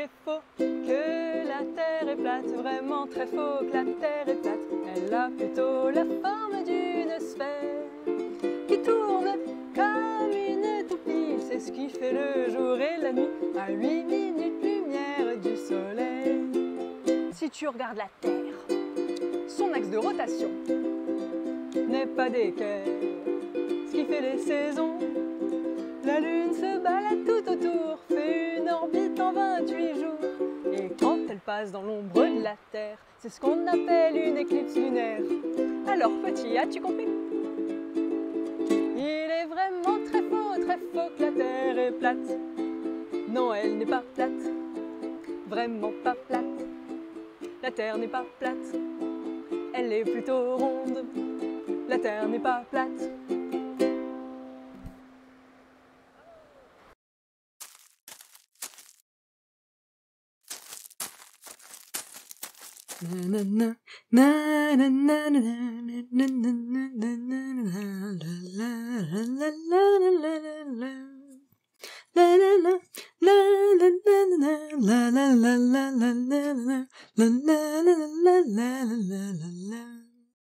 est faux que la terre est plate, vraiment très faux que la terre est plate. Elle a plutôt la forme d'une sphère qui tourne comme une toupie. C'est ce qui fait le jour et la nuit à 8 minutes lumière du soleil. Si tu regardes la Terre, son axe de rotation n'est pas d'équerre, ce qui fait les saisons. La Lune se balade tout autour, fait une orbite en 28 jours. Et quand elle passe dans l'ombre de la Terre, c'est ce qu'on appelle une éclipse lunaire. Alors petit, as-tu compris? Il est vraiment très faux que la Terre est plate. Non, elle n'est pas plate, vraiment pas plate. La Terre n'est pas plate, elle est plutôt ronde. La Terre n'est pas plate. La